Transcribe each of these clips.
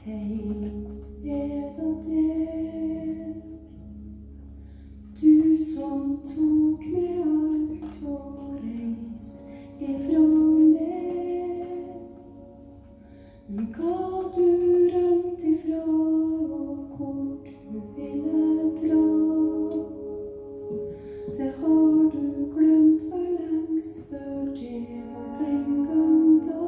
Hei, reda det, du som tok med alt og reist ifra meg. Men hva du rømt ifra og hvor du ville dra, det har du glemt for lengst før det var den gang da.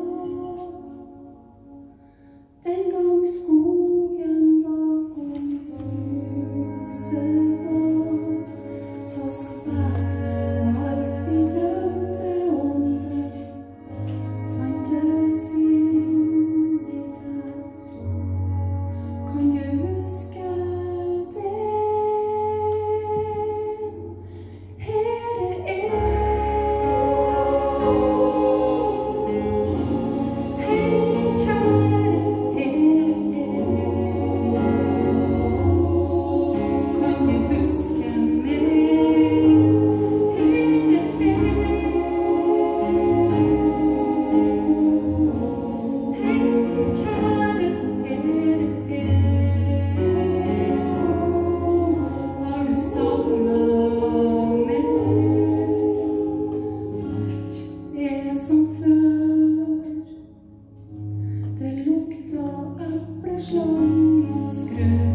Den gang skogen bakom huset var så svær, og alt vi drømte om det fantes inni der. Kan du huske det? Her er hei, kjære. Det lukta epleslang og skrø.